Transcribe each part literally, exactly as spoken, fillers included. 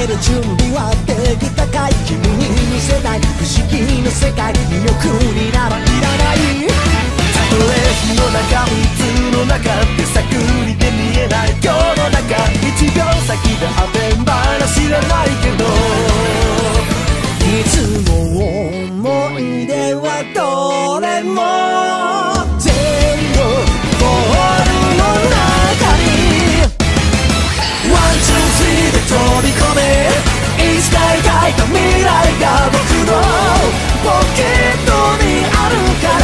ける準備はできたかい。君に見せない不思議の世界、魅力にならいらない。たとえ火の中水の中で探りで見えない世の中、一秒先で当てんばら知らないけど、いつも思い出はどれも全部ボールの中にワンツースリーで飛び込め、いつか描いた未来が僕のポケットにあるから、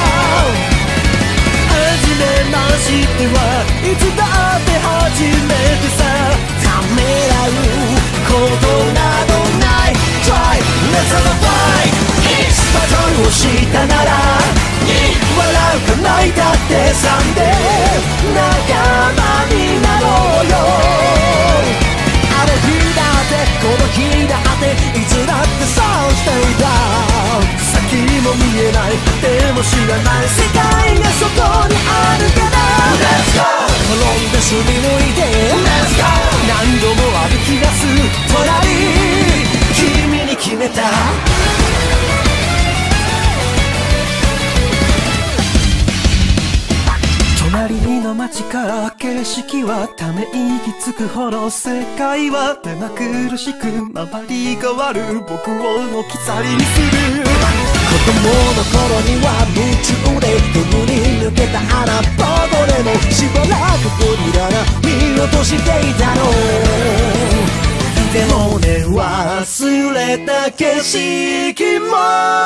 初めましてはいつだって初めてさ、ためらうことなどない。 Try Let's have a fight。 バトルをしたならに笑うか泣いたってさんで仲間になろうよ。あの日だってこの日だっていつだってそうしていた。先も見えないでも知らない世界がそこにあるから、 Let's go。 転んですりむいて Let's go。 何度も歩き出す隣、君に決めた。隣の街から景色はため息つくほど、世界は目まぐるしく回り変わる僕を置き去りにする。子供の頃には夢中でくぐり抜けた穴ぼこでもしばらくぶりだな見落としていたの。でもね忘れた景色も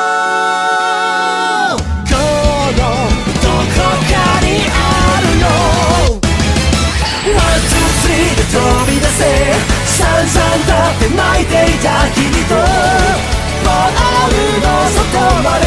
このどこかにあるの。ワンツースリーで飛び出せ、さんさん立って泣いていた君とボールの外まで、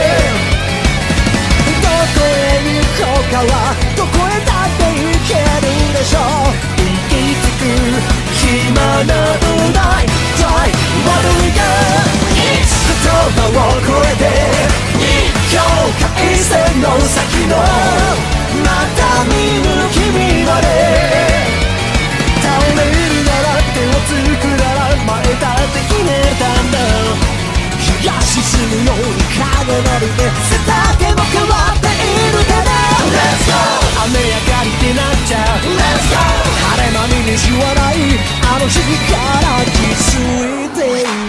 どこへ行こうかはどこへだって行けるでしょう。行き着く暇などない。 Try what we got。 言葉を超えて境界線の先のまた見ぬ君まで、倒れるなら手をつくなら前だって決めたんだ。日が沈むように影のりで背丈も変わっているから、 Let's go。 雨上がりってなっちゃう Let's go。 晴れ間に虹はないあの日から気づいている。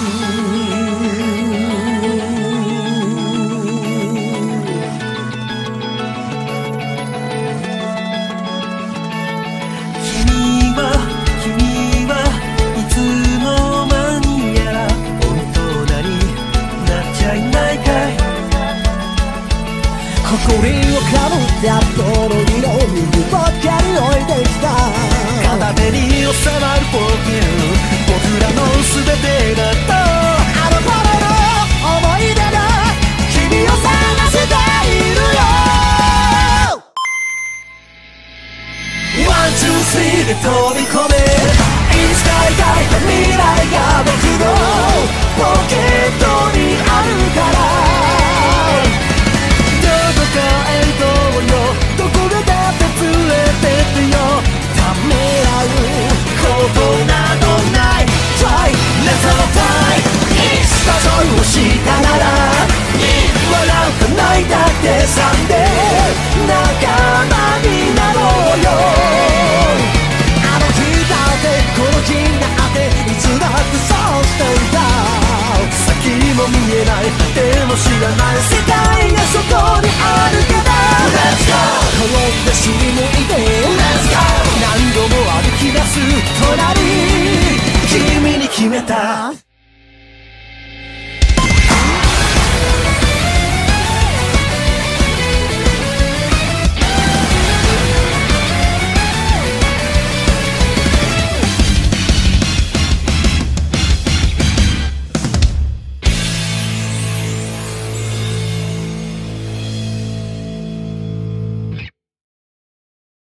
君は君はいつの間にやら本当なになっちゃいないかい。誇りをかぶった泥色にばっかり置いてきた。片手に収まるポケット、僕らの全てだとあの頃の思い出が君を探しているよ。ワンツースリーで飛び込め、いつか描いた未来が僕のポケットにあるから、どこかへ行こうよ、どこへだって連れてってよ。ためらうことなどない。 Try Let's have a fight。 バトルをしたなら笑うか泣いたってさんで仲間になろうよ。あの日だってこの日があっていつだってそうしていた。先も見えないでも知らない世界がそこにあるから、 Let's go。 転んですりむいて Let's go。 何度も歩き出す隣、君に決めた。